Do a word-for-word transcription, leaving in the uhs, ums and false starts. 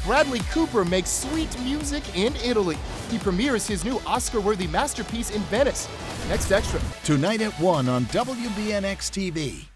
Bradley Cooper makes sweet music in Italy. He premieres his new Oscar-worthy masterpiece in Venice. Next Extra. Tonight at one on W B N X T V.